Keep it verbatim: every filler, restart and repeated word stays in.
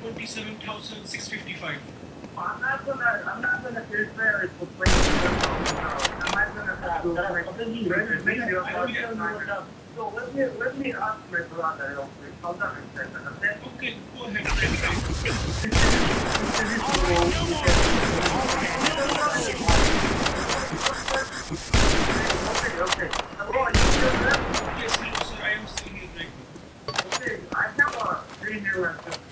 twenty-seven thousand six hundred fifty-five. I'm not gonna, I'm not gonna feel fair for twenty-seven thousand dollars. I'm not gonna do it. So let me, let me ask my brother real quick. Hold on a second, okay? Okay, go ahead. Okay, okay. Hello, are you still there? Yes, hello, sir. I am still here right now. Okay, I have a three new